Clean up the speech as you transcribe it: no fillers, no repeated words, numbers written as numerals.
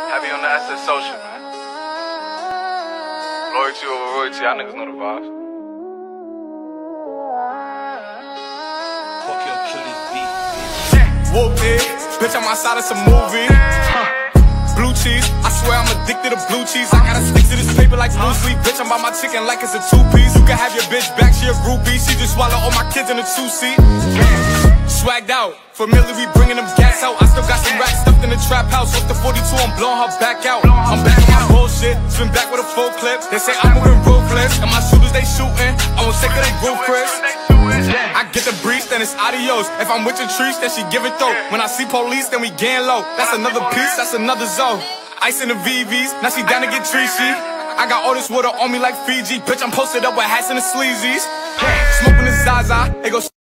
Heavy on the SS social, man. Loyalty over royalty, y'all niggas know the vibes. Fuck your kill this beat. Whoop it, bitch, I'm outside of some movie. Blue cheese, I swear I'm addicted to blue cheese. I gotta stick to this paper like blue sleep. Bitch, I'm by my chicken like it's a two-piece. You can have your bitch back, she a groupie. She just swallow all my kids in a two-seat. Swagged out, familiar, we bringing them gas out. I still got some racks stuffed in the trap house. Off the 42, I'm blowing her back out. I'm back on my bullshit, spin back with a full clip. They say I'm moving ruthless, and my shooters they shooting. I won't take her, they roof Chris. I get the breeze, then it's adios. If I'm with your trees, then she give it though. When I see police, then we gang low. That's another piece, that's another zone. Ice in the VVs, now she down to get treachy. I got all this water on me like Fiji. Bitch, I'm posted up with hats and the sleazies. Smoking the Zaza, it goes